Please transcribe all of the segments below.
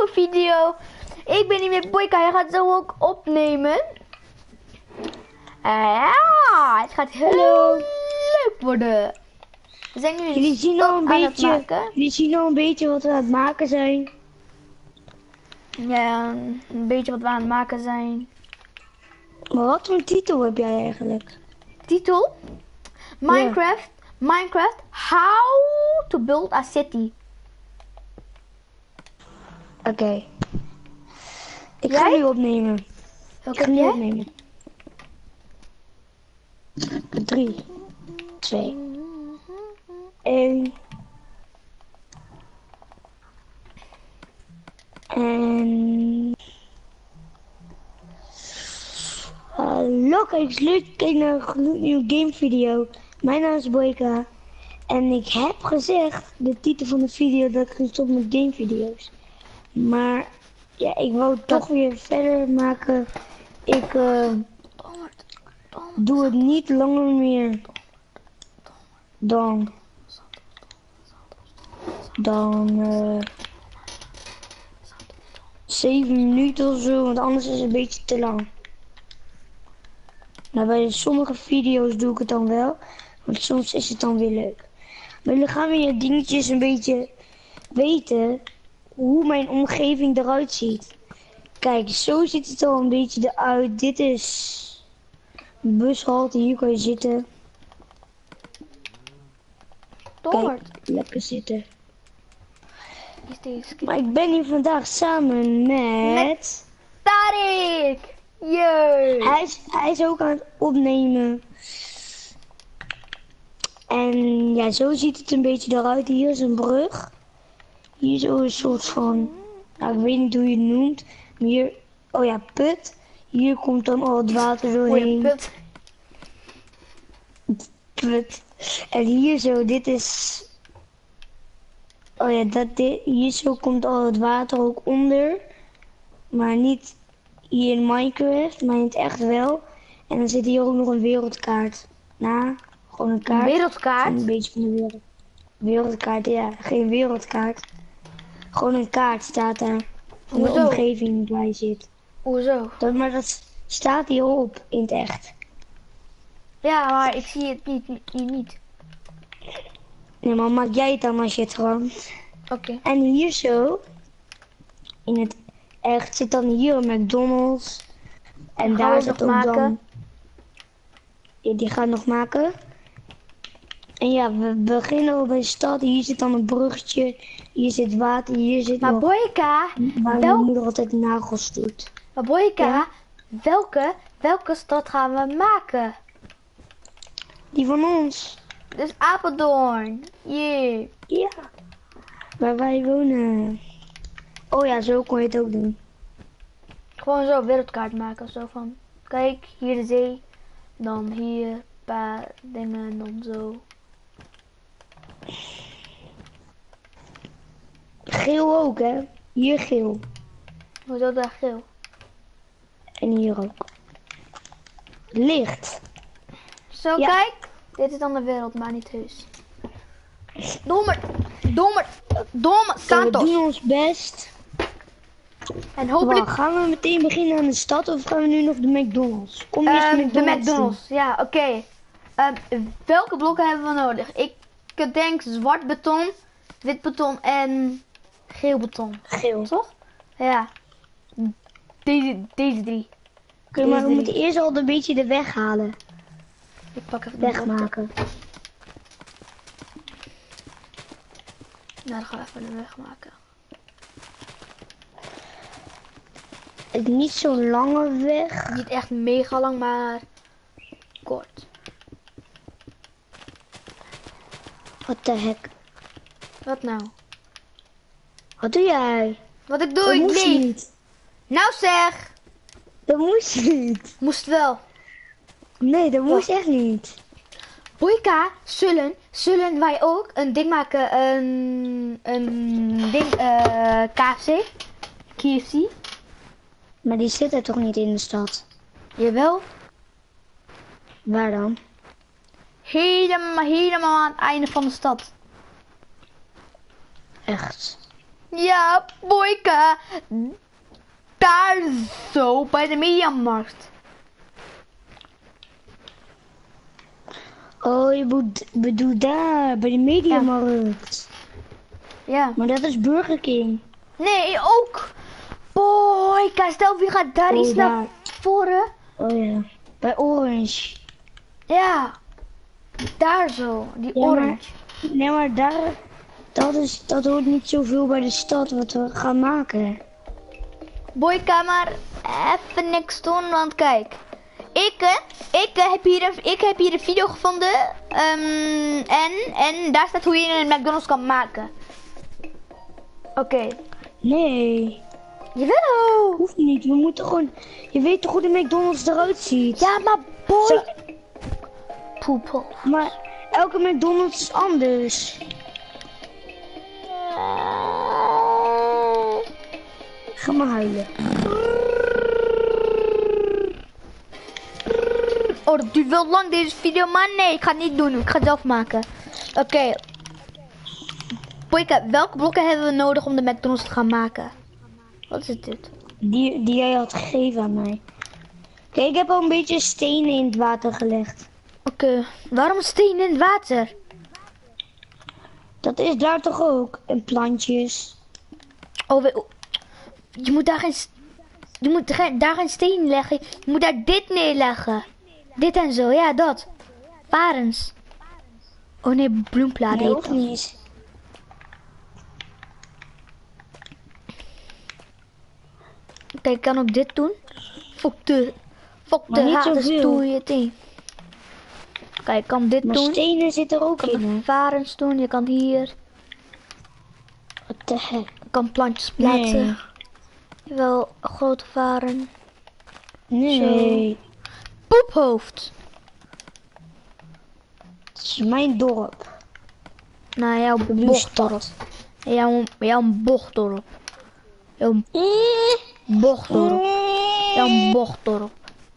nieuwe video. Ik ben hier met Boyka, hij gaat zo ook opnemen. Ja, het gaat heel leuk worden. We zijn nu Jullie zien al een aan het beetje, maken. jullie zien al een beetje wat we aan het maken zijn. Ja, een beetje wat we aan het maken zijn. Maar wat voor titel heb jij eigenlijk? Titel? Minecraft. Minecraft. How to build a city. Oké. Ik ga nu opnemen. Welke Ik ga heb nu jij? opnemen. 3, 2, 1. En... Hallo kijkers, leuk kijken naar een gloednieuwe gamevideo. Mijn naam is Boyka. En ik heb gezegd, de titel van de video, dat ik ging stoppen met gamevideo's. Maar ja, ik wou toch weer verder maken. Ik doe het niet langer meer dan 7 minuten of zo, want anders is het een beetje te lang. Nou, bij sommige video's doe ik het dan wel, want soms is het dan weer leuk. Maar jullie gaan weer dingetjes een beetje weten hoe mijn omgeving eruit ziet. Kijk, zo ziet het al een beetje eruit. Dit is een bushalte, hier kan je zitten. Kijk, lekker zitten. Is deze Maar ik ben hier vandaag samen met... Tarik! Jee! Hij is ook aan het opnemen. En ja, zo ziet het een beetje eruit. Hier is een brug. Hier is ook een soort van... Nou, ik weet niet hoe je het noemt. Maar hier... Oh ja, put. Hier komt dan al het water doorheen. Put. Put. En hier zo, dit is... Oh ja, hier zo komt al het water ook onder. Maar niet hier in Minecraft, maar in het echt wel. En dan zit hier ook nog een wereldkaart. Nou, gewoon een kaart. Een wereldkaart? Van een beetje van de wereld. Wereldkaart, ja. Geen wereldkaart. Gewoon een kaart staat daar. Van de Hoezo? omgeving waar je zit. Hoezo? Maar dat staat hierop in het echt. Ja, maar ik zie het niet. Nee, maar maak jij het dan als je het gewoon... Oké. En hier zo, in het echt, zit dan hier een McDonald's. En daar zit ook dan... Ja, die gaan nog maken. En ja, we beginnen al bij de stad. Hier zit dan een bruggetje. Hier zit water, hier zit Maar nog... Boyka, Waar mijn moeder altijd nagels doet. Maar Boyka, Ja? welke stad gaan we maken? Die van ons. Dus Apeldoorn. Jee. Ja. Waar wij wonen. Oh ja, zo kon je het ook doen. Gewoon zo wereldkaart maken. Zo van, kijk, hier de zee. Dan hier een paar dingen en dan zo. Geel ook, hè. Hier geel. Hoezo daar geel? En hier ook. Licht. Zo, Ja. kijk. Dit is dan de wereld, maar niet heus. Domme, We Santos. doen ons best. En hopelijk Gaan we meteen beginnen aan de stad of gaan we nu nog de McDonald's? Kom eerst de de McDonald's. McDonald's. Ja, oké. Welke blokken hebben we nodig? Ik denk zwart beton, wit beton en geel beton. Geel. Toch? Ja. Deze drie. Oké, maar we drie. moeten eerst al een beetje de weg halen. Ik pak even de blokken. Wegmaken. Nou, dan gaan we even de weg maken. Het is niet zo'n lange weg. Niet echt mega lang, maar kort. Wat de hek. Wat nou? Wat doe jij? Wat ik doe, Dat ik moest leef. niet. Nou zeg! Dat moest niet. Moest wel. Nee, dat moest echt niet. Boyka, zullen wij ook een ding maken, een ding, KFC? KFC? Maar die zit er toch niet in de stad? Jawel. Waar dan? Helemaal aan het einde van de stad. Echt. Ja, Boyka. Daar zo, bij de Mediamarkt. Oh, je bedoelt daar, bij de Mediamarkt. Ja. Maar dat is Burger King. Nee, ook. Boyka, stel wie gaat daar iets naar voren. Oh ja, bij Orange. Ja. Daar zo, die orange. Nee, maar daar, dat hoort niet zoveel bij de stad wat we gaan maken. Boyka, maar even niks doen, want kijk. Ik heb hier een video gevonden. En daar staat hoe je een McDonald's kan maken. Oké. Nee. Jawel. Hoeft niet, we moeten gewoon... Je weet toch hoe de McDonald's eruit ziet? Ja, maar boy. Poepel. Maar elke McDonald's is anders. Ga maar huilen. Oh, dat duurt wel lang deze video, maar nee, ik ga het niet doen. Ik ga het zelf maken. Oké. Boyka, welke blokken hebben we nodig om de McDonald's te gaan maken? Wat is dit? Die jij had gegeven aan mij. Kijk, ik heb al een beetje stenen in het water gelegd. Oké. Waarom steen in het water? Dat is daar toch ook? En plantjes. Oh, je moet daar daar geen steen leggen. Je moet daar dit neerleggen. Dit en zo, ja, dat. Varens. Oh nee, bloempladen. Nee, ook niet. Kijk, ik kan ook dit doen. Fuck de niet haters, zoveel. doe je ding. Kijk, ik kan dit Maar doen. stenen zitten er ook Ik kan in, hè? de varens doen. Je kan hier. Wat de heck? Je kan plantjes plaatsen. Nee. Wel een grote varen. Nee. Poephoofd. Het is mijn dorp. Nou, jouw bochtdorp. Jouw bochtdorp. Jouw bochtdorp. Jouw bochtdorp.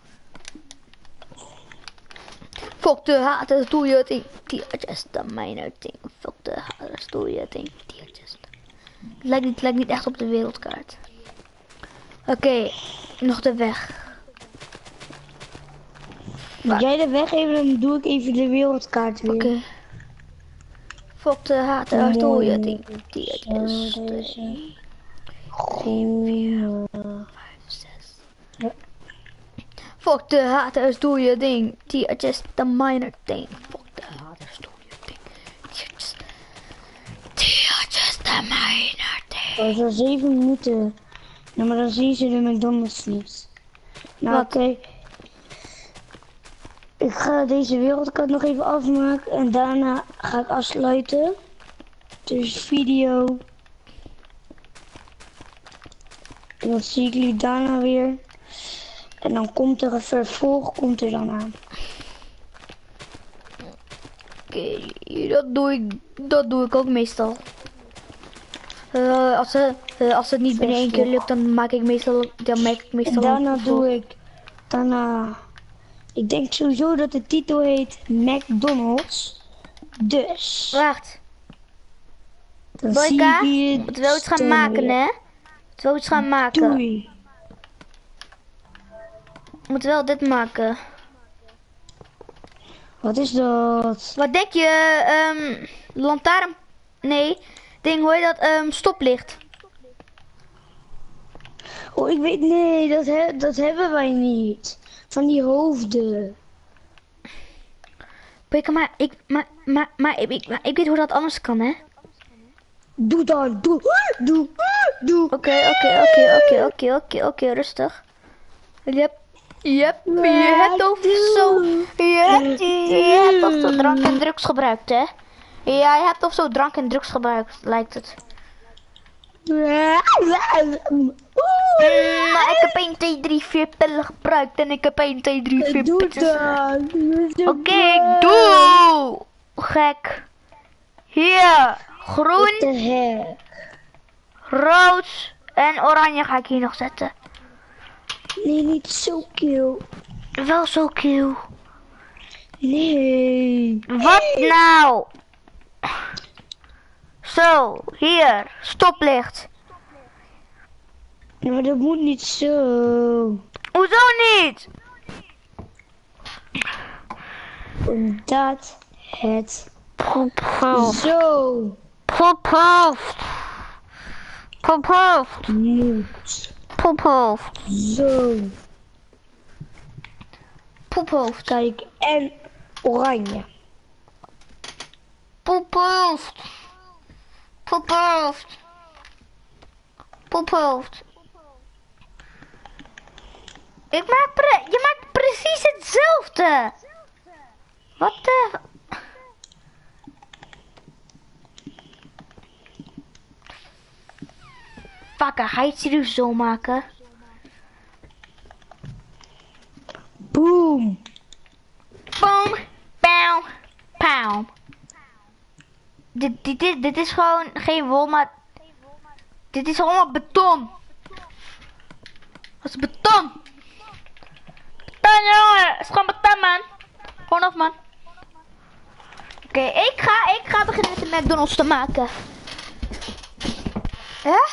Fuck de haters, doe je ding. Die adjust dan mijn ding. Fuck de haters, doe je ding. Die adjust. Het lijkt niet echt op de wereldkaart. Oké, nog de weg. Moet jij de weg even, dan doe ik even de wereldkaart weer. Oké. Fuck de haters, doe je ding. Die adjust. Fuck de haters, doe je ding. Die adjust the minor thing. Fuck de haters, doe je ding. Die adjust the minor thing. Dat is al 7 minuten. Nou, maar dan zien ze de McDonald's niet. Nou, Wat? oké. Ik ga deze wereldkaart nog even afmaken en daarna ga ik afsluiten. Dus video. En dan zie ik jullie daarna weer. En dan komt er een vervolg, komt er dan aan. Oké, dat doe ik ook meestal. Als het niet binnen 1 keer lukt, dan maak ik meestal En daarna doe ik, ik denk sowieso dat de titel heet McDonald's. Dus. Wacht, Dan Boyka, zie je we moeten wel iets gaan maken, hè? We moeten wel iets gaan maken. Doei. We moeten wel dit maken. Wat is dat? Wat denk je? Lantaarn... Nee, ding, hoor je dat? Stoplicht. Oh, ik weet, nee, dat hebben wij niet. Van die hoofden. Boyka, maar ik weet hoe dat anders kan, hè? Doe dan, doe. Oké, rustig. Yep, je hebt toch zo... Je hebt toch zo drank en drugs gebruikt, hè? Ja, je hebt toch zo drank en drugs gebruikt, lijkt het. Maar ik heb 1, 2, 3, 4 pillen gebruikt en ik heb 1, 2, 3, 4 Doe pillen. dan. Oké, ik doe! Gek. Hier, groen, What the heck? rood en oranje ga ik hier nog zetten. Nee, niet zo kill. Wel zo cute. Nee. Wat nou? Zo, hier, stoplicht. Ja, maar dat moet niet zo. Hoezo niet? Omdat het Pophoofd. zo Pophoofd. Pophoofd. moet. Pophoofd. Zo. Pophoofd. Kijk, en oranje. Pophoofd. Pophoofd. Pophoofd. Je maakt precies hetzelfde. Wat de... Fucker, ga je het serieus zo maken? Boom. Boom, pow, pow. Dit is gewoon geen wol, maar... Dit is allemaal beton. Dat is beton. Beton, jongen. Het is gewoon beton, man. Gewoon af, man. Oké, ik ga beginnen met de McDonald's te maken. Ja?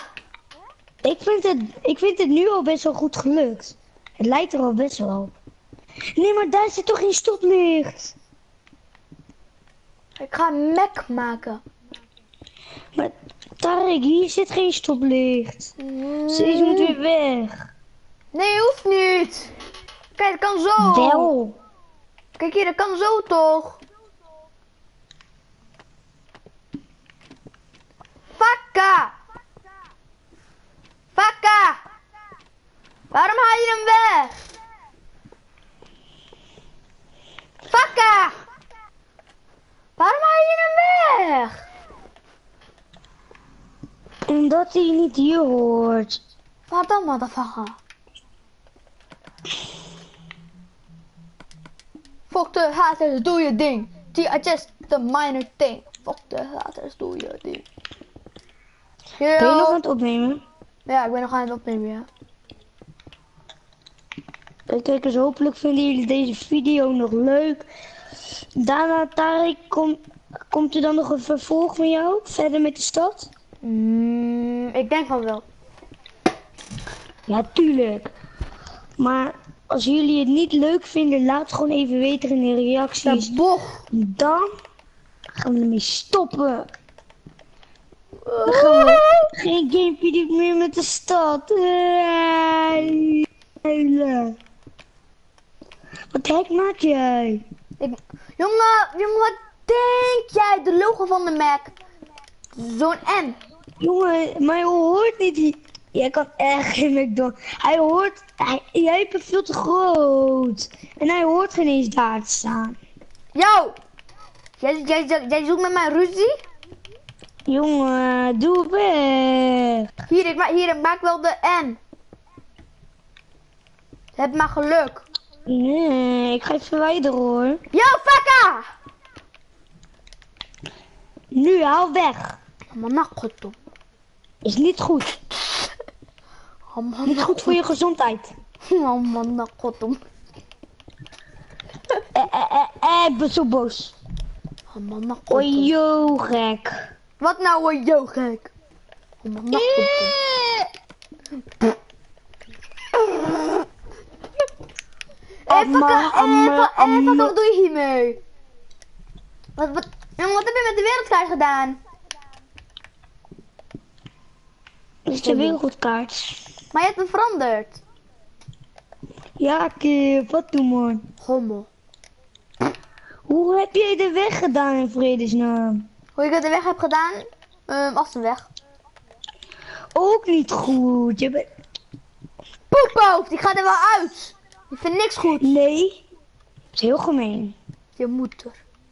Ik vind het nu al best wel goed gelukt. Het lijkt er al best wel op. Nee, maar daar zit toch geen stoplicht? Ik ga een Mac maken. Maar Tarek, hier zit geen stoplicht. Deze moet weer weg. Nee, hoeft niet. Kijk, dat kan zo. Wel. Kijk hier, dat kan zo toch? Fakka! Fakka! Waarom haal je hem weg? Fakka! Waarom haal je hem weg? Omdat hij niet hier hoort. Wat dan, motherfucker? Fuck de haters, doe je ding. Die just the minor thing. Fuck de haters, doe je ding. Ben je nog aan het opnemen? Ja, ik ben nog aan het opnemen, ja. Kijkers, hopelijk vinden jullie deze video nog leuk. Daarna, Tarek, komt er dan nog een vervolg van jou? Verder met de stad? Ik denk van wel. Ja, tuurlijk. Maar als jullie het niet leuk vinden, laat het gewoon even weten in de reacties. Ja, boch. Dan gaan we ermee stoppen. Dan gaan we geen gamevideo meer met de stad. Wat de hek maak jij? Jongen, wat denk jij? De logo van de Mac. Zo'n M. Jongen, maar je hoort niet die... Jij kan echt geen McDonald's. Hij hoort... Jij hebt het veel te groot. En hij hoort geen eens daar te staan. Yo! Jij zoekt met mij ruzie? Jongen, doe weg. Hier, ik maak wel de N. Heb maar geluk. Nee, ik ga het verwijderen hoor. Yo, fakka! Nu, haal weg. Amana kotum. Is niet goed. Niet goed voor je gezondheid. Amana kotum. Ik ben zo boos. Amana kotum. Oei, yo, gek. Wat nou hoor, yo gek? Amana kotum. Fakka, wat doe je hiermee? Jongen, wat heb je met de wereldkaart gedaan? Dat is de wereldkaart. Maar je hebt hem veranderd. Ja, kip, wat doe man? Hommel. Hoe heb jij de weg gedaan in vredesnaam? Hoe ik de weg heb gedaan? Als een weg. Ook niet goed. Je bent... Poephoofd, ik ga er wel uit. Ik vind niks goed. Nee. Dat is heel gemeen. Je moeder.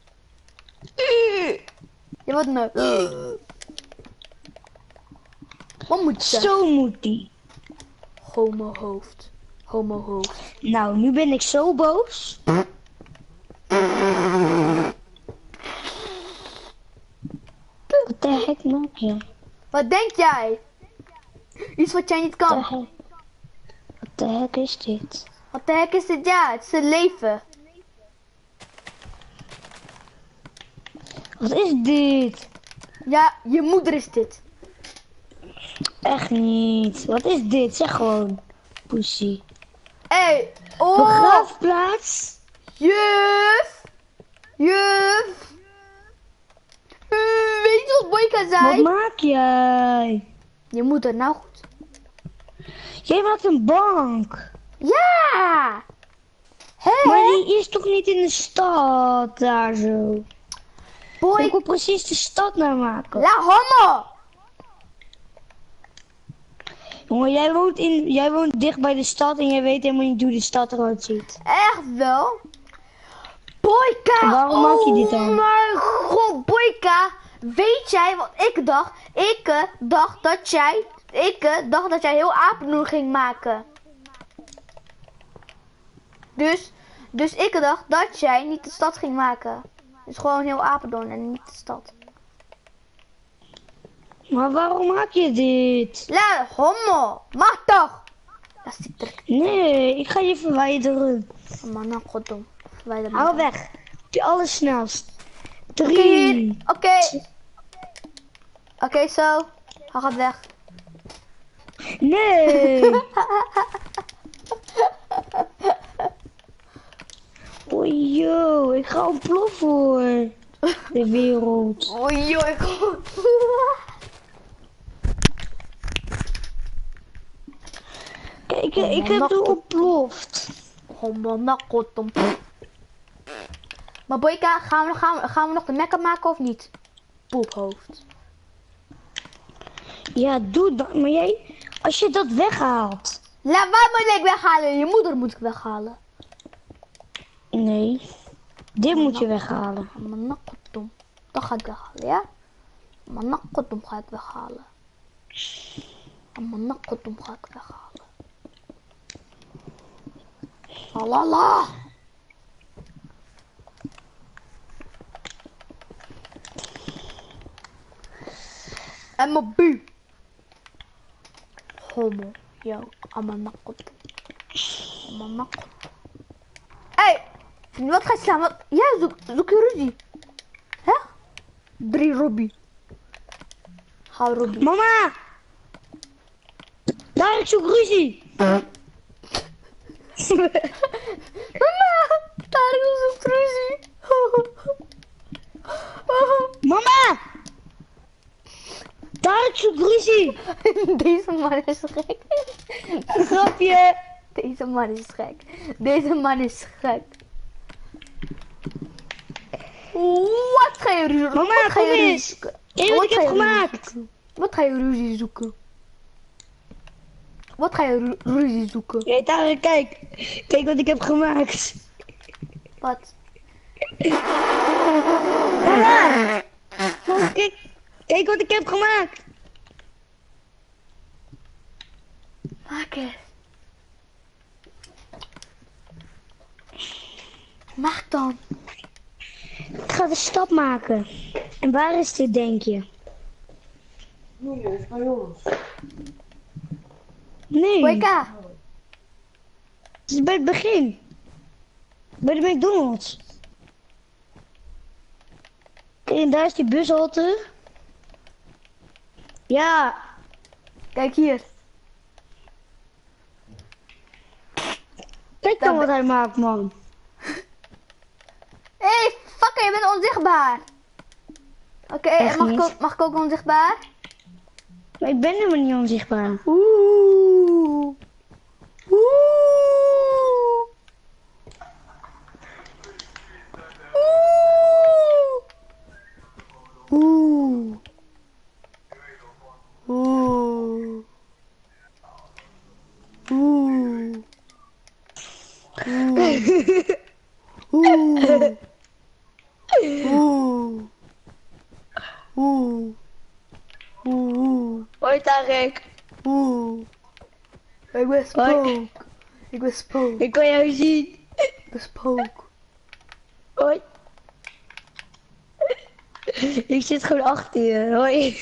Je wordt nou. Wat moet je? Zo moet die. Homo hoofd. Homo hoofd. Nou, nu ben ik zo boos. Wat de hek maak je? Wat denk jij? Iets wat jij niet kan. Wat de hek is dit? Wat de hek is dit? Ja, het is het leven. Wat is dit? Ja, je moeder is dit. Echt niet. Wat is dit? Zeg gewoon. Pussy. Hey, oh! Begraafplaats? Juf! Juf! Weet je wat Boyka Wat zei? maak jij? Je moeder, nou goed. Jij maakt een bank. Ja! Hé? Maar die is toch niet in de stad daar zo? Boy, Ik wil precies de stad naar maken. la homo! Jongen, jij woont dicht bij de stad en jij weet helemaal niet hoe de stad eruit ziet. Echt wel? Boyka! En waarom maak je dit dan? Oh mijn god, Boyka! Weet jij wat ik dacht? Ik dacht dat jij heel Apeldoorn ging maken. Dus ik dacht dat jij niet de stad ging maken. Dus gewoon heel Apeldoorn en niet de stad. Maar waarom maak je dit? La homo! Mag toch! Dat is die Nee, ik ga je verwijderen. man, nou goddom. Verwijder me. Hou weg. De allersnelst. Oké, 3. hier. Oké, zo. Hij gaat weg. Nee. Oh yo, ik ga ontploffen hoor. De wereld. Oei, joh, god. Kijk, ik heb er ontploft. Oh man, nou goddom. Maar Boyka, gaan we nog de mekka maken of niet? Poephoofd. Ja, doe dat. Maar jij, als je dat weghaalt. Laat wat moet ik weghalen? Je moeder moet ik weghalen. Nee. Dit moet je weghalen. Oh man, nou goddom. Dat ga ik weghalen, ja? Oh man, nou goddom ga ik weghalen. Oh man, nou goddom ga ik weghalen. Alala. En mijn bu. Homo. Yo, allemaal nakot. Allemaal nakot. Hey, wat ga je slaan? Wat? Ja, zoek je ruzie. Hè? 3 Robbie. Ga Robbie. Mama! Daar, ik zoek ruzie. Mama, daar is een ruzie. Mama! Daar, ik zoek ruzie. Deze man is gek. Grapje. Deze man is gek. Deze man is gek. Wat ga je ruzie? Mama, Wat ga kom je ruzie eens. zoeken? Kijk wat ik ga heb je ruzie gemaakt. zoeken? Wat ga je ruzie zoeken? Wat ga je ruzie zoeken? Kijk daar, kijk. Kijk wat ik heb gemaakt. Wat? Mama! Kijk wat ik heb gemaakt. Maak het. Maak dan. Ik ga de stap maken. En waar is dit, denk je? Nee, is bij ons. Nee, Boyka. het is bij het begin. Bij de McDonald's. Kijk, en daar is die bushalte. Ja, Kijk hier. kijk dan wat hij maakt, man. Hey, fucker, je bent onzichtbaar. Oké, Echt en niet. mag ik ook onzichtbaar? Maar ik ben helemaal niet onzichtbaar. Oeh. Oeh. Oeh. Oeh. Oeh. Oeh. Oeh. Oeh. Oeh. Hoi, Tarek. Oeh. Ik ben spook. Ik ben spook. Ik kan jou zien. Ik ben spook. Hoi. Ik zit gewoon achter je. Hoi.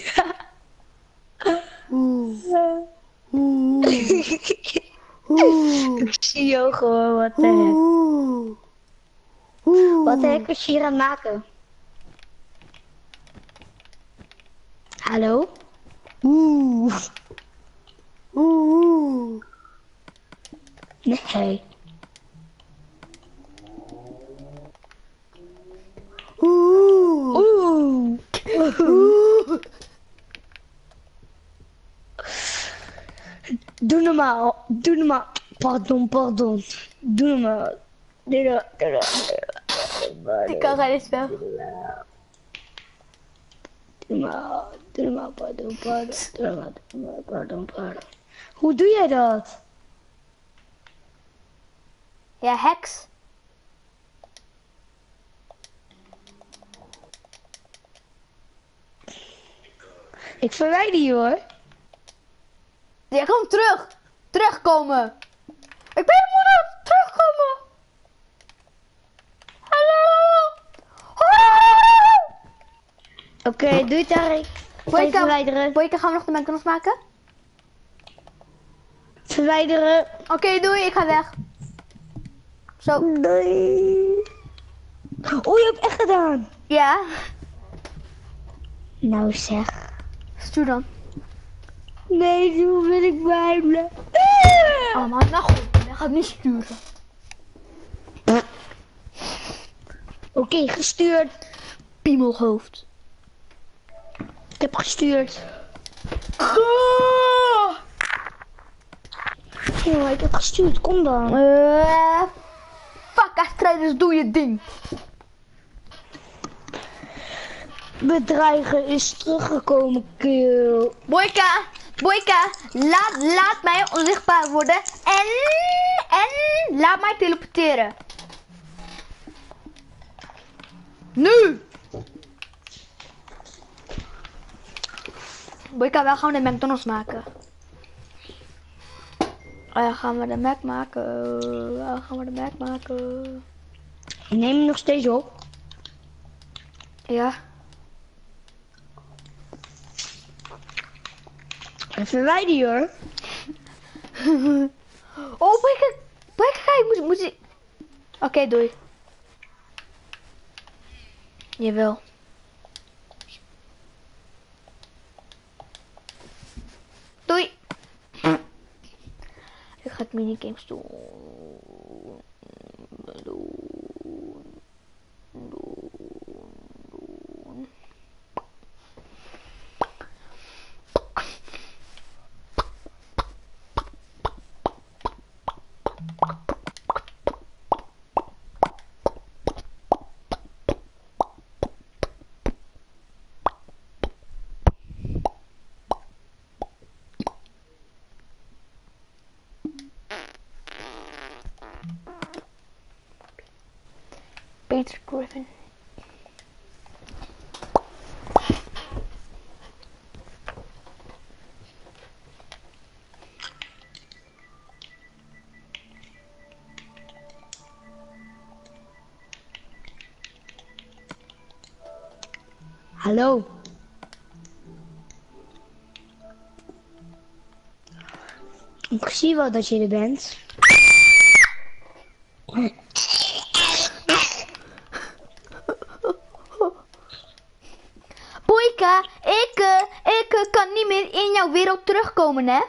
Oeh. Oeh. Oeh. Ik zie jou gewoon, wat de hek. Oeh. Oeh. Wat de hek is je hier aan het maken? Hallo? Oeh. Nee. Oeh. Doe normaal. Doe normaal. Pardon. Doe normaal. Ik kan geen spel. Doe normaal. Pardon. Hoe doe jij dat? Ja, heks. Ik verwijder je hoor. Ja, kom terug. Terugkomen. Ik ben je moeder. Terugkomen. Hallo. Oké, doe het Tarek. Even verwijderen. Boyka, gaan we nog de McDonald's maken? Verwijderen. Oké, doei. Ik ga weg. Zo. Nee. Oh, je hebt echt gedaan. Ja. Nou zeg. Stuur dan. Nee, zo wil ik blijven. Allemaal nou goed. Hij gaat niet sturen. Oké, gestuurd. Piemelhoofd. Ik heb gestuurd. Ja, ik heb gestuurd. Kom dan. Fuck, strijders, doe je ding. Bedreigen is teruggekomen, kill. Boyka, laat mij onzichtbaar worden en laat mij teleporteren. Nu! Boyka, waar gaan we de McDonald's maken? Gaan we de Mac maken? Waar gaan we de Mac maken? Ik neem hem nog steeds op. Ja. En verwijder je hoor. Oh, Boyka, kijk, moet je... Oké, doei. Jawel. Doei. Ik ga het minigames doen. Peter Griffin. Hallo. Ik zie wel dat je er bent. Boyka, ik kan niet meer in jouw wereld terugkomen, hè?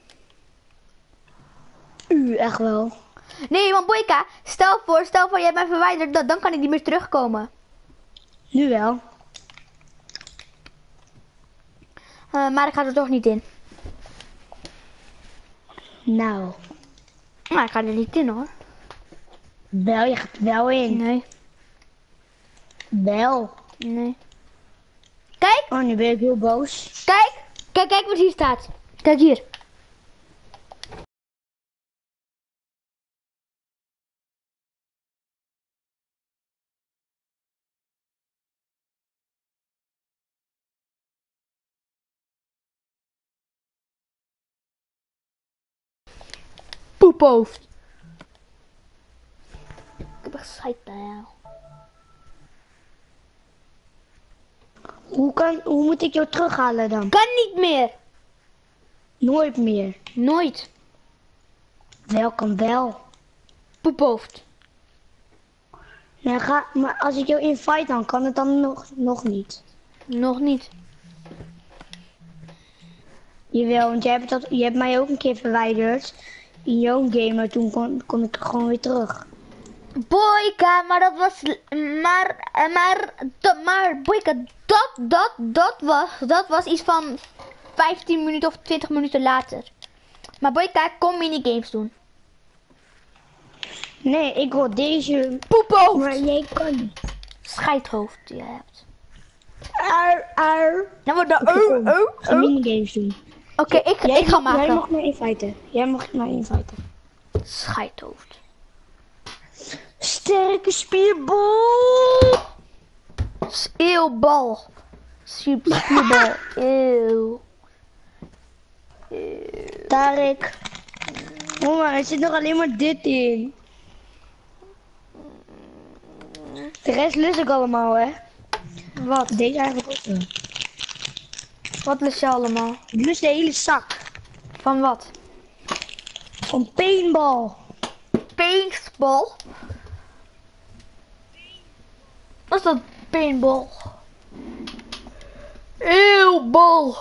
Echt wel. Nee, want Boyka, stel voor, jij hebt mij verwijderd, dan kan ik niet meer terugkomen. Nu wel. Maar ik ga er toch niet in. Nou. Maar ik ga er niet in, hoor. Wel, je gaat wel in. Nee. Wel. Nee. Kijk, Oh, nu ben ik heel boos. kijk wat hier staat. Kijk hier. Poephoofd. Ik heb echt scheid bij jou. Hoe moet ik jou terughalen dan? Kan niet meer. Nooit meer. Nooit. Wel kan wel. Poephoofd. Nou, maar als ik jou invite dan kan het dan nog niet. Nog niet. Jawel, want je hebt mij ook een keer verwijderd. in jouw game, maar toen kon ik gewoon weer terug. Boyka, maar dat was... Maar Boyka, dat was iets van 15 minuten of 20 minuten later. Maar Boyka, kom minigames doen. Nee, ik wil deze... Poephoofd! Maar jij kan niet. Scheidhoofd die je hebt. Ar. Nou, we Ga minigames doen. Oké, ik ga Jij maken. mag maar inviten. Jij mag maar inviten. Scheidhoofd. Sterke spierbal. Eeuwbal. Spierbal. Eeuw. Tarek. Oh, maar er zit nog alleen maar dit in. De rest lust ik allemaal, hè. Wat? Deze eigenlijk ook wel. Wat lust je allemaal? Ik lust de hele zak. Van wat? Van paintball. Paintball? Wat is dat paintball? Eeuwbal.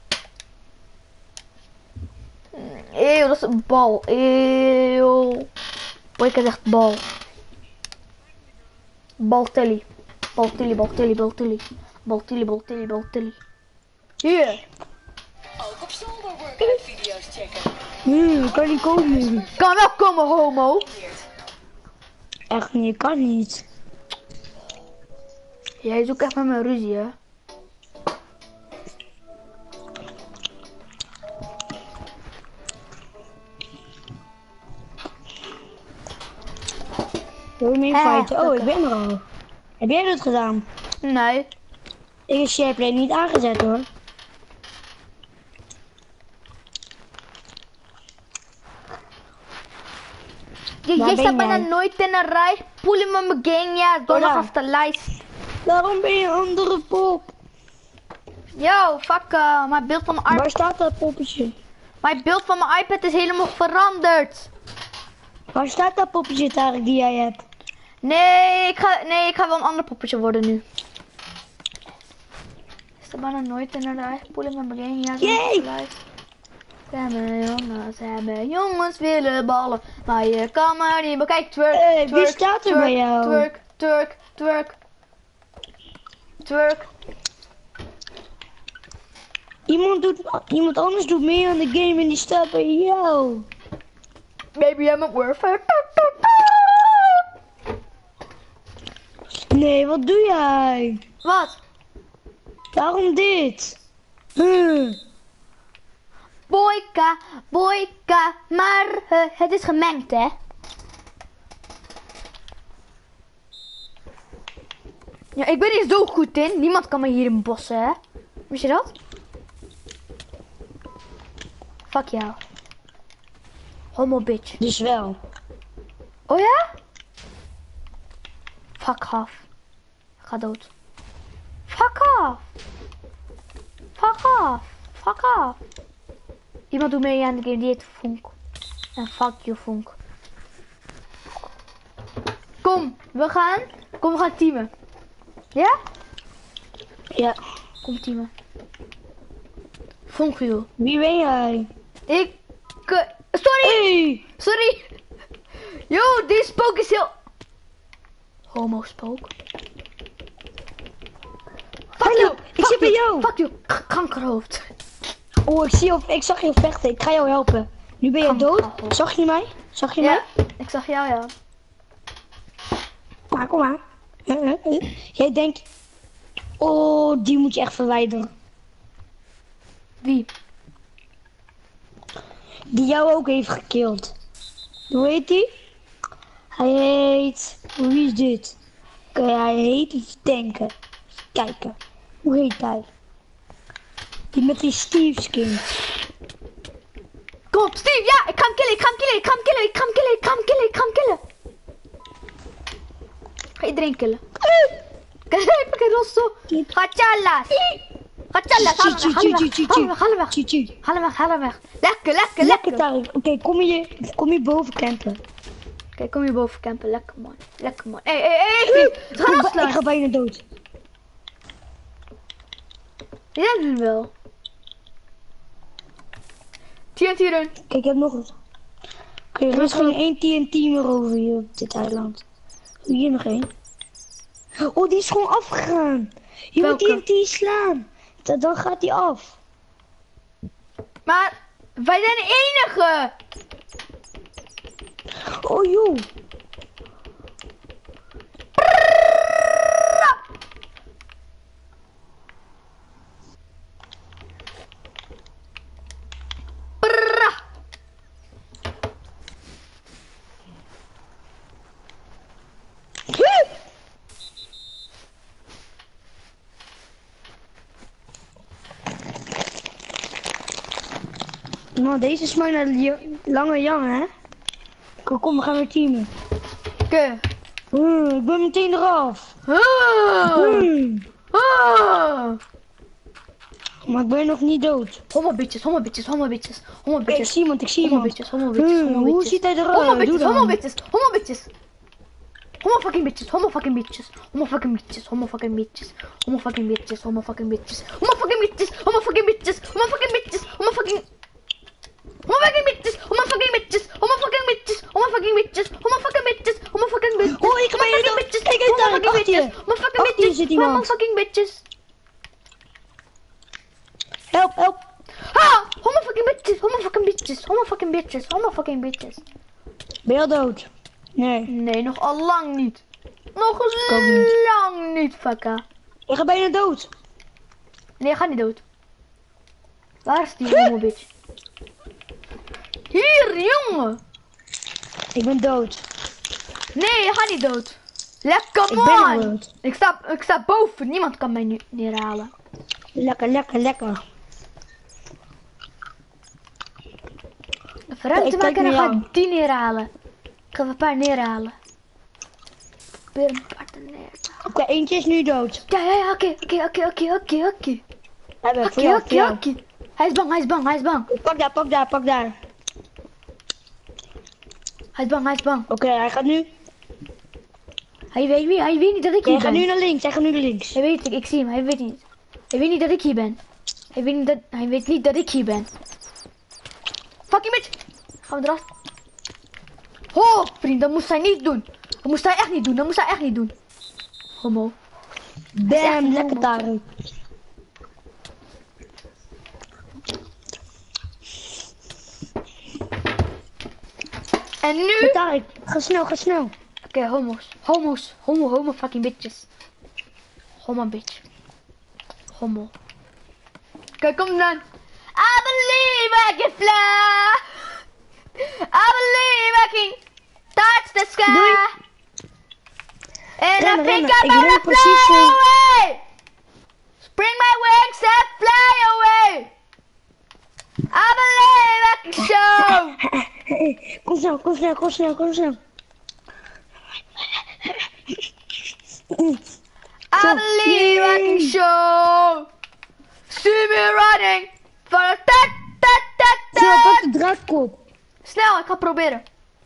Eeuw, dat is een bal. Eeuw. Boyka zegt bal. Baltelly. Baltilly, baltilly, baltilly. Baltilly, baltilly, baltilly. Hier. Ook op zolder workout video's checken. Kan niet komen. Kan wel komen, homo. Echt niet, kan niet. Jij zoekt echt met mijn ruzie, hè? Wil je me inviten? Oh, ik ben er al. Heb jij dat gedaan? Nee. Ik heb SharePlay niet aangezet, hoor. Jij ben staat bijna jij? nooit in een rij. Poelen met mijn gang, ja. Door nog Hola. af de lijst. Waarom ben je een andere pop? Yo, fuck, mijn beeld van mijn Waar staat dat poppetje? Mijn beeld van mijn iPad is helemaal veranderd. Waar staat dat poppetje, Tarek, die jij hebt? Nee, ik ga wel een ander poppetje worden nu. Is er bijna nooit in een rij. Poelen met mijn gang, ja. Door nog af de lijst. Hebben jongens willen ballen, maar je kan maar niet. Maar kijk, twerk, Wie twerk, staat er twerk, bij jou? twerk, twerk, twerk, twerk. Iemand anders doet mee aan de game en die staat bij jou. Baby, I'm at warfare. Nee, wat doe jij? Wat? Waarom dit? Boyka, maar het is gemengd, hè? Ja, ik ben hier zo goed in. Niemand kan me hier in bossen, hè? Wist je dat? Fuck jou. Homo bitch. Dus wel. Oh ja? Fuck off. Ga dood. Fuck off. Fuck off. Fuck off. Iemand doet mee aan de game, die heet Vonk. En fuck you, Vonk. Kom, we gaan teamen. Ja? Ja. Kom teamen. Vonk joh. Wie ben jij? Sorry! Hey! Sorry! Yo, deze spook is heel... Homo spook. Fuck you! Ik zit bij jou! Fuck you, kankerhoofd. Oh, ik zag je vechten. Ik ga jou helpen. Nu ben je dood. Zag je mij? Zag je mij? Ja, ik zag jou, ja. Maar kom maar. Jij denkt... Oh, die moet je echt verwijderen. Wie? Die jou ook heeft gekild. Hoe heet die? Hij heet... Wie is dit? Oké, hij heet even denken. Even kijken. Hoe heet hij? Die met die Steve skin. Kom op, Steve, ja! Ik ga hem killen. Ga iedereen killen. Kijk, ik rosso. Gachalas. Haal hem weg. Lekker. Oké, kom je boven campen. Oké, kom hier boven campen. Lekker man. Hey, we gaan Ik afslaan. ga bijna dood. Jij doet wel. TNT run. Kijk, ik heb nog wat. Oké, er is geen 1 TNT meer over hier op dit eiland. Hier nog één. Oh, die is gewoon afgegaan. Je moet Welke? TNT slaan. Dan gaat die af. Maar wij zijn de enige. Oh joh. Prrra. Nou, deze is maar naar Lange Jan, hè? Kom, we gaan weer teamen. Oké. Ik ben meteen eraf. Oh. Oh. Maar ik ben nog niet dood. Homo bitches, homo bitches, homo bitches, homo Ik bitches. zie iemand, ik zie Homo iemand. bitches, homo bitches, homo bitches. Hoe ziet hij eruit? Homo Doe bitches, dan. homo bitches, homo bitches. Homo fucking bitches, homo fucking bitches, homo fucking bitches, homo fucking bitches, homo fucking bitches, homo fucking bitches, homo fucking bitches, homo fucking bitches, homo fucking bitches, homo fucking bitches, homo fucking bitches, homo fucking bitches, homo fucking bitches, homo fucking bitches, homo fucking bitches. Oh, ik ben hier bitches, Kijk uit daar, achter je. homo fucking Achter je bitches, zit homo iemand. fucking bitches. Help, help. Ha! Homo fucking bitches, homo fucking bitches, homo fucking bitches, homo fucking bitches. Ben je al dood? Nee. Nee, nog al lang niet. Nog ook niet. lang niet, fakka. Ik ga bijna dood. Nee, ga niet dood. Waar is die homo bitch? Hier, jongen. Ik ben dood. Nee, je gaat niet dood. Lekker Ik ben al man. dood. Ik sta boven. Niemand kan mij nu neerhalen. Lekker, lekker, lekker. Even ruimte Ik kijk maken en dan naar ga jou. ik die neerhalen. Ik ga even een paar neerhalen. Probeer een paar te neer. Oké, eentje is nu dood. Ja, oké. Hij bent voor jou, voor jou. Hij is bang. Pak daar. Hij is bang. Oké, hij gaat nu. Hij weet niet dat ik Hij hier gaat ben. nu naar links, hij gaat nu naar links. Hij weet het, ik zie hem, hij weet niet. Hij weet niet dat ik hier ben. Hij weet niet dat ik hier ben. Fucking bitch! Gaan we eraf. Oh, vriend, dat moest hij niet doen. Dat moest hij echt niet doen. Homo. Bam, lekker daar. En nu? Tarek, ga snel. Oké, homo fucking bitches. Homo bitch. Homo. Kijk, kom dan. I believe I can fly. I believe I can touch the sky. Doei. And Rennen, I think rennen. I'm Ik gonna ren precies, fly away. Spring my wings and fly away. I believe I can show. Kom snel. I believe I can show. See me running for a Zo, pak de draadkop. Snel, ik ga proberen.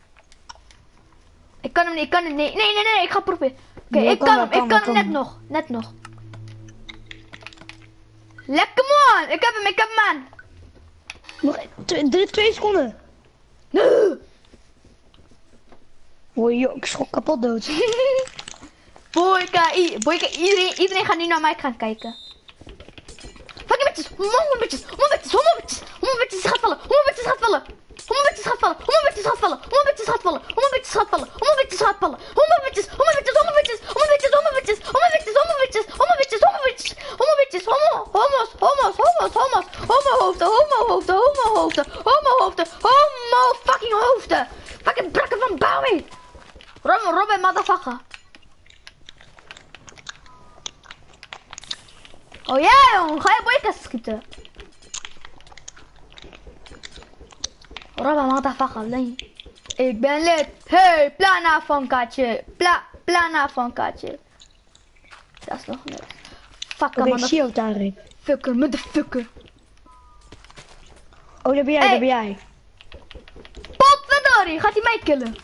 Ik kan hem niet, nee, ik ga proberen. Oké, Nee, ik kan hem net nog. Lekker man, ik heb hem aan. Nog 2 seconden. Nee. Hoi, joh, ik schrok kapot dood. Boyka, iedereen gaat nu naar mij gaan kijken. Fucking bitches, homo bitches, ze gaat vallen. Homo fucking hoofden. Fucking brakken van Bowie. Robin, motherfucker. Oh ja, jongen, ga je boyka schieten? Robin, motherfucker, nee. Ik ben lid. Hey, plana van Katje. Plana van Katje. Dat is nog net. Fucker, Oké, ik man. zie jou, Tarek. Motherfucker. Oh, daar ben jij, Hey. daar ben jij. Potverdorie, gaat hij mij killen?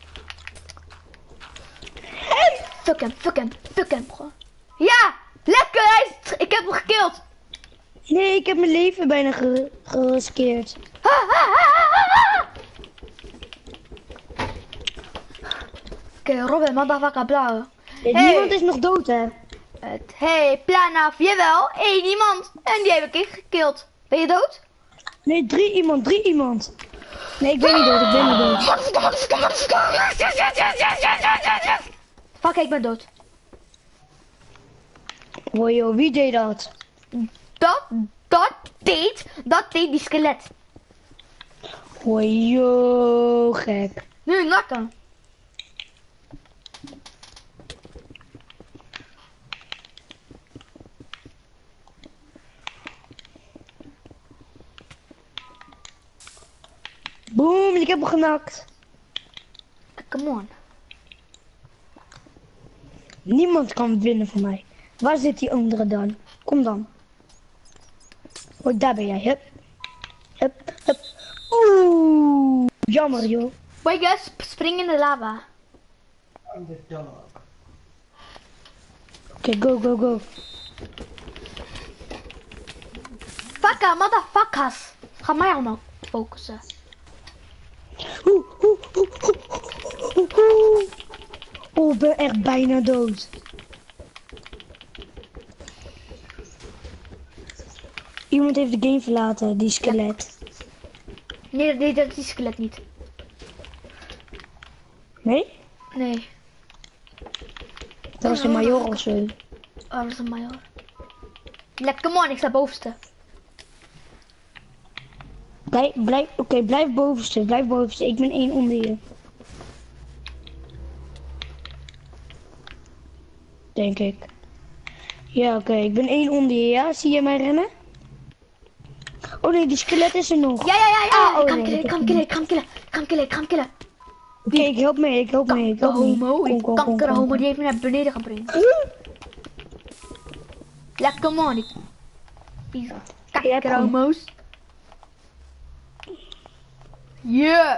Hey. Fuck hem. Gewoon. Ja, lekker, ik heb hem gekild. Nee, ik heb mijn leven bijna geriskeerd. Oké, Robin, motherfucker, blauw. Niemand is nog dood, hè? Hey, plan af. Jawel, één iemand. En die heb ik gekild. Ben je dood? Nee, drie iemand. Nee, ik ben niet dood, Fuck, ik ben dood. Oh joh, wie deed dat? Dat deed die skelet. Oh joh, gek. Nu, nakken. Boom, ik heb hem genakt. Come on. Niemand kan winnen van mij. Waar zit die andere dan? Kom dan. Oh, daar ben jij. Hup. Hup. Oeh, jammer joh. Boy, guys, spring in de lava. In de dark. Oké, go. Fucka, motherfuckers. Ga mij allemaal focussen. Oeh. Oh, ik ben echt bijna dood. Iemand heeft de game verlaten, die skelet. Nee, dat is die skelet niet. Nee? Nee. Dat was de major of zo. Oh, dat is een major. Lekker, come on, ik sta bovenste. Blijf bovenste. Ik ben één onder je. Denk ik. Ja, oké, ik ben één onder je, ja? Zie je mij rennen? Oh nee, die skelet is er nog. Ja. Oh, Ik kan hem killen. Oké, ik help mee. De homo, die Kom. kankerhomo, die heeft me naar beneden gebracht. Lekker, come on. Die kankerhomo's. Yeah.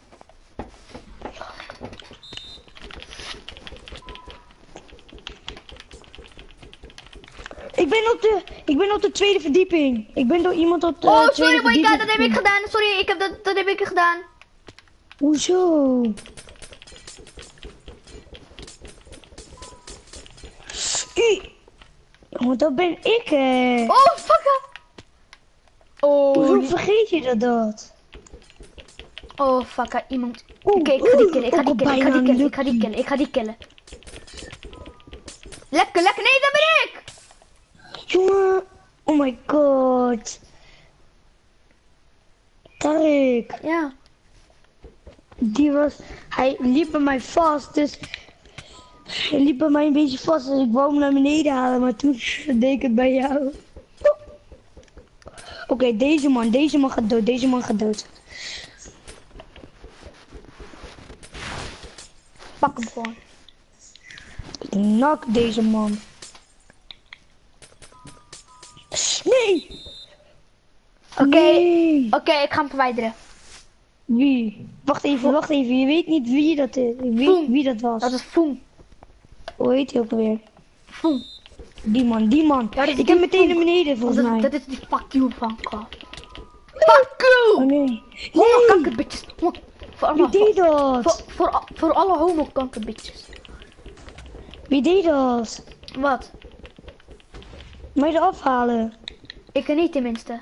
Ik ben op de tweede verdieping. Ik ben door iemand op de Oh, tweede sorry, verdieping. boy, dat heb ik gedaan. Sorry, dat heb ik gedaan. Hoezo? Want dat ben ik, hè. Oh, fuck. Hoezo vergeet je dat? Oh, fuck, iemand. Oeh, Oké, ik ga die killen. Ik ga die killen. Lekker. Nee, dat ben ik. Jongen, oh my god. Tarek, Ja. hij liep bij mij vast, dus hij liep bij mij een beetje vast, dus ik wou hem naar beneden halen, maar toen deed ik het bij jou. Oké, deze man gaat dood. Pak hem gewoon. Ik nak deze man. Nee! Oké, ik ga hem verwijderen. Wie? Wacht even, je weet niet wie dat is. Wie dat was. Dat is Foem. Hoe heet hij ook alweer? Foem. Die man. Ja, Ik heb meteen naar beneden volgens mij. Dat is die fuck you van Ka. Fuck you! Oh nee. Homo kankerbitches. Wie deed dat? Voor alle homo kankerbitches. Wie deed dat? Wat? Mij eraf halen. Ik er niet tenminste.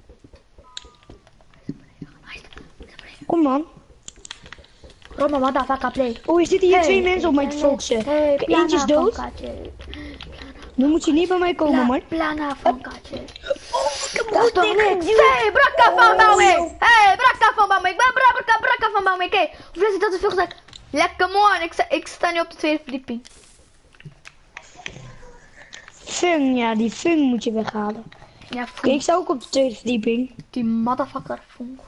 Kom man. Roma, motherfucker, play. Oh, er zitten hier twee mensen op mij te focussen. Eentje is dood. Nu moet je niet bij mij komen, man. Plana van Katje. Oh, Dat is toch niks? Hey, brakka van Bouwing! Hey, brakka van Bouwing! Ik ben brakka van Bouwing! Kijk, hoeveel is dat te veel gezegd? Lekker man, ik sta nu op de tweede verdieping. Fung, ja, die Fung moet je weghalen. Ja, Oké, ik sta ook op de tweede verdieping. die motherfucker Fung.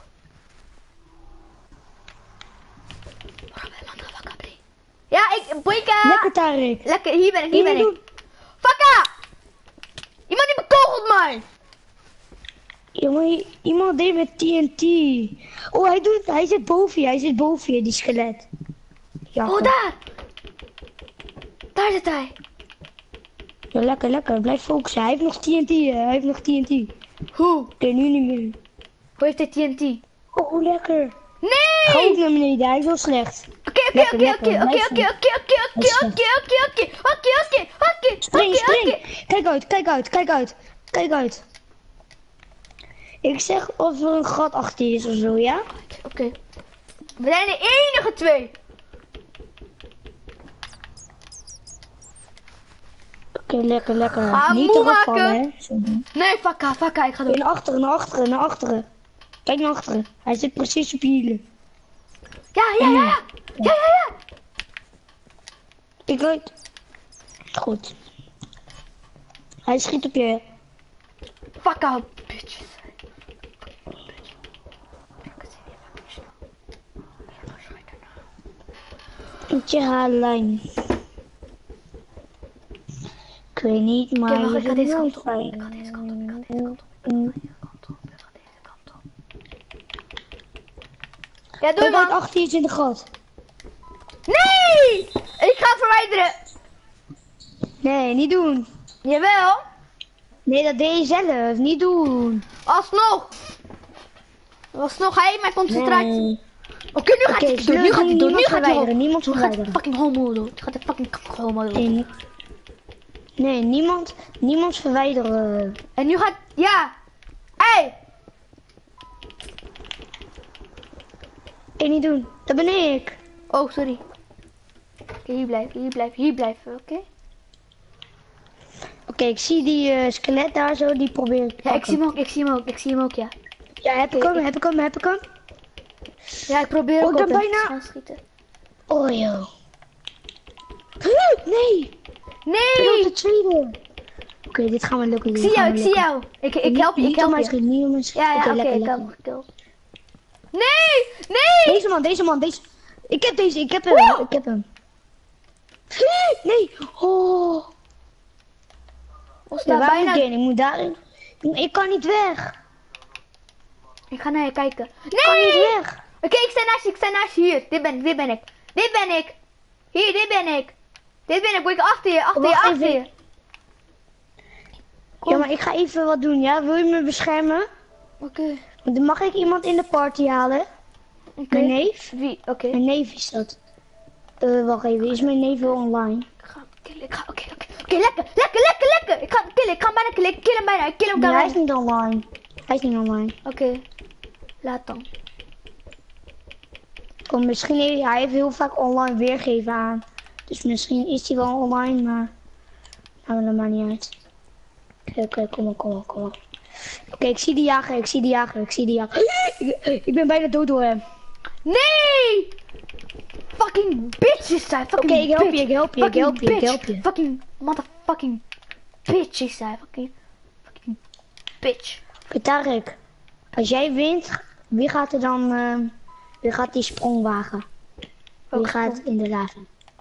Ja, boyka! Lekker, Tarek. Lekker, hier ben ik. Fakka! Iemand die bekogelt mij! Jongen, iemand deed met TNT. Oh, hij zit boven je, die skelet. Ja, Oh, daar! Daar zit hij. Ja, lekker, blijf focussen. Hij heeft nog TNT, Hoe? Oké, nu niet meer. Hoe heeft hij TNT? Oh, lekker. Nee! Ga ook naar beneden, hij is wel slecht. Oké, Lekker, oké. lekker, blijf zo. Spring, spring. Kijk uit. Ik zeg of er een gat achter je is of zo, ja? Oké. We zijn de enige twee. Oké, lekker. Ga Niet moe eraf vallen, hè. maken. Zo doen. Nee, fakka, ik ga door. Naar achteren. Kijk naar achteren. Hij zit precies op je hielen. Ja. Ik weet. Goed. Hij schiet op je. Fakka, bitch. Met je haarlijn. Ik weet niet, maar Oké, wacht, ik ga deze kant op. fijn. Ik ga deze kant op. Ja, doe Kijk uit, man. achter je is in de gat. Nee! Ik ga het verwijderen. Nee, niet doen. Jawel. Nee, dat deed je zelf. Niet doen. Alsnog, hij heeft mijn concentratie. Nee. Oké, nu gaat hij het doen. Nu gaat hij doen. Nu gaat hij verwijderen. Niemand Hij gaat verwijderen. fucking homo doen. Hij gaat de fucking homo doen. Nee, niemand verwijderen. En nu gaat... Ja. Hey. Hey, niet doen. Dat ben ik. Oh, sorry. Oké, hier blijven. Oké. Oké, ik zie die skelet daar zo. Die probeer ik te Ja, ik pakken. zie hem ook, ja. Ja, heb ik hem. Ja, ik probeer Oh, ook ik op ben hem te bijna. gaan schieten. Oh, joh. Nee. Ik ben op de Nee! tweede. Oké, dit gaan we lukken. Ik zie jou. Ik help je, Niet op mijn schiet, niet op mijn schiet. Ja, oké, lekker, ik heb lekker. hem gekild. Nee! Deze man. Ik heb deze, ik heb hem. Nee. Oh. We Ja, staan waar bijna... moet ik heen? Ik moet daarin. Ik kan niet weg. Ik ga naar je kijken. Ik kan niet Nee! weg. Oké, ik sta naast je. Hier, dit ben ik. Hier, dit ben ik. Word ik achter je. Wacht Achter even. je. Kom. Ja, maar ik ga even wat doen, ja? Wil je me beschermen? Oké. Dan mag ik iemand in de party halen? Mijn neef? Wie? Oké. Mijn neef is dat. Wacht even, is mijn neef wel online? Ik ga hem killen. Oké, lekker. Ik ga hem killen. Ik ga hem bijna killen. Ik kill hem Nee, hij is bijna. niet online. Oké. Laat dan. Kom, misschien hij heeft heel vaak online weergeven aan. Dus misschien is hij wel online, maar... Nou, dat maakt niet uit. Oké, kom maar. Oké, ik zie die jager. Ik ben bijna dood door hem. Nee! Fucking bitch is hij. Oké, ik help je. Fucking motherfucking bitch is hij. Fucking bitch. Oké, Tarek. Als jij wint, wie gaat er dan... wie gaat die sprong wagen? Wie gaat in de lava?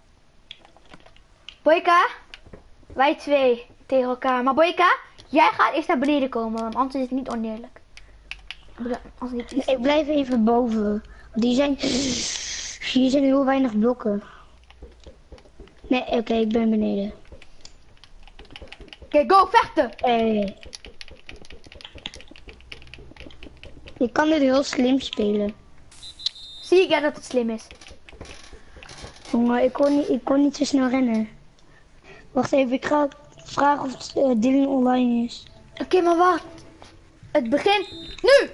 Boyka, wij twee tegen elkaar. Maar Boyka, jij gaat eerst naar beneden komen, want anders is het niet oneerlijk. Als niet is... Ik blijf even boven. Want hier zijn heel weinig blokken. Nee, oké, ik ben beneden. Oké, go vechten! Hey. Je kan dit heel slim spelen. Zie ik ja dat het slim is. Jongen, ik kon niet zo snel rennen. Wacht even, ik ga vragen of Dylan online is. Oké, maar wacht. Het begint nu!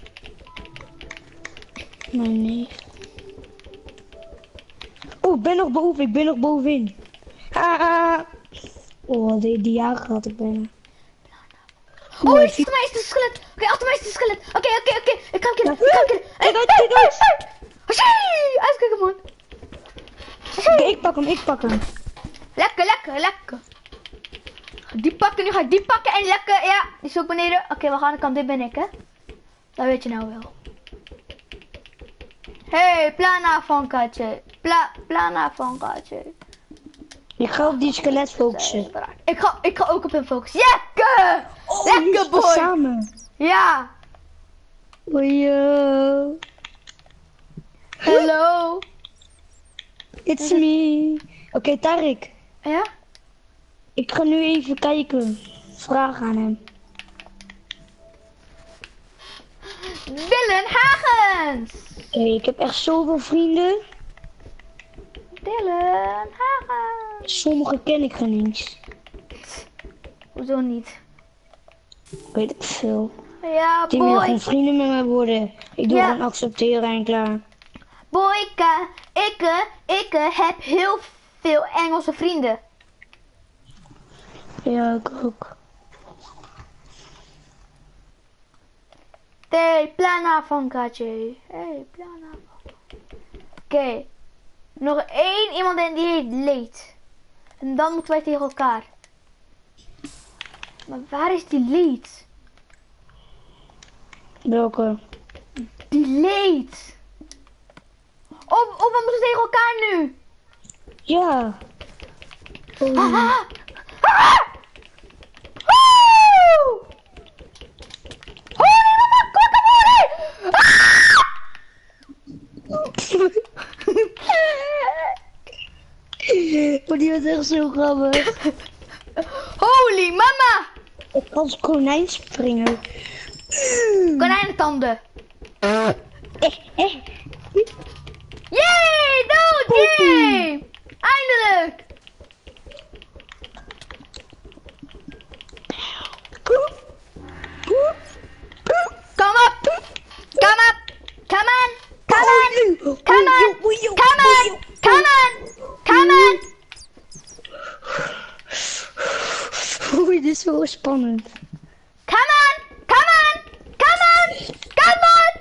Maar nee. Oh, ik ben nog bovenin. Ah. Oh, die jager had ik bijna. Oh, achter mij is de skelet. Oké, achter mij is de skelet. Oké. Ik ga hem killen. Kijk uit. Uitkijken, man. Oké, ik pak hem. Lekker. Die pakken, nu ga ik die pakken en lekker, ja. Die is ook beneden. Oké, we gaan de kant, dit ben ik, hè. Dat weet je nou wel. Hey, plana van katje. Plana van katje. Ik ga op die skelet focussen. Ik ga ook op hem focussen. Lekker! Lekker, boy! Samen. Ja! Hoi. Hello! It's me. Oké, Tarek. Ja? Ik ga nu even kijken. Vraag aan hem. Dylan Hagens! Oké, ik heb echt zoveel vrienden. vertellen. Haha. Sommige ken ik geen eens. Hoezo niet? Weet ik veel. Ja, Die willen boy. gewoon vrienden met mij worden. Ik doe Ja. gewoon accepteren en klaar. Boyka, ik heb heel veel Engelse vrienden. Ja, ik ook. Hey, plana van Katje. Hey, plana van. Oké. Nog één iemand en die heet Leed. En dan moeten wij tegen elkaar. Maar waar is die Leed? Welke? Die Leed. Of we moeten tegen elkaar nu. Ja. Oh. Haha. Haha. Woe! Holy mama, guacamole! Maar die was echt zo grappig. Holy mama! Ik kan als konijn springen. Konijnentanden. Yay, dood, yay! Eindelijk! Kom op! Kom op! Come on! Come on! Come on! Come on! Come on! Come on! Oei, dit is zo spannend. Come on! Come on! Come on! Come on!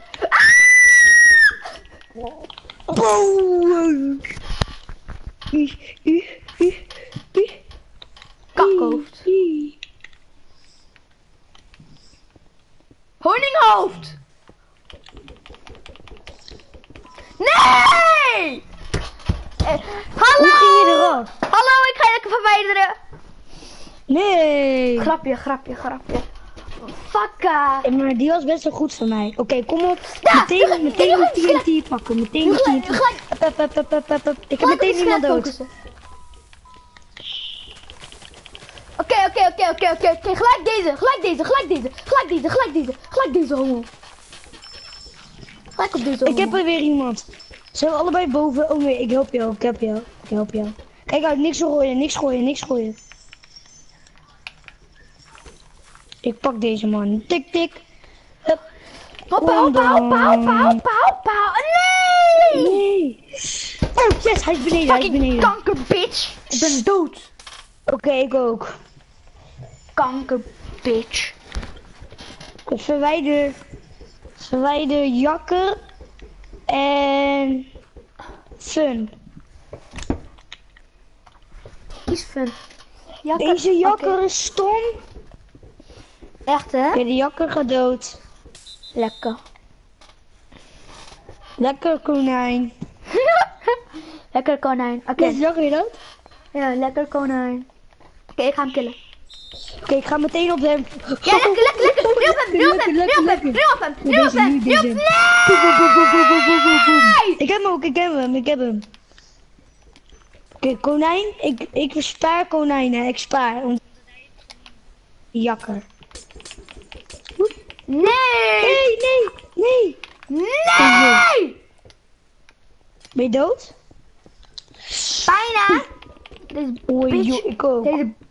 Oh. Kakhoofd. Honinghoofd! Nee! Hallo! Hoe ging je eraf? Hallo, ik ga je lekker verwijderen. Nee. Grapje, grapje, grapje. Fakka. Maar die was best wel goed van mij. Oké, kom op. Ja, Meteen die TNT pakken. Meteen die TNT. Ik heb meteen iemand dood. Oké. Gelijk deze, homo. Gelijk op deze, homo. Ik heb er weer iemand. Zijn we allebei boven? Oh nee, ik help jou. Ik help jou. Kijk uit, niks gooien. Ik pak deze man. Tik, tik. Hup. Hoppa. Nee! Nee. Oh, yes, hij is beneden. Fucking kanker, bitch. Ik ben dood. Oké, ik ook. Kanker, bitch. Verwijder jakker en fun. Kies fun. Deze jakker is stom. Echt, hè? Ja, de jakker gaat dood. Lekker. Lekker konijn. Lekker konijn. Oké. Is jakker dat? Ja, lekker konijn. Oké, ik ga hem killen. Oké, ik ga meteen op hem. Ja, lekker. Nu op hem. Nee! Ik heb hem. Oké, konijn. Ik spaar konijnen. Ik spaar. Jakker. Nee! Nee. Ben je dood? Bijna. Deze Oei, bitch. joh, ik ook. Deze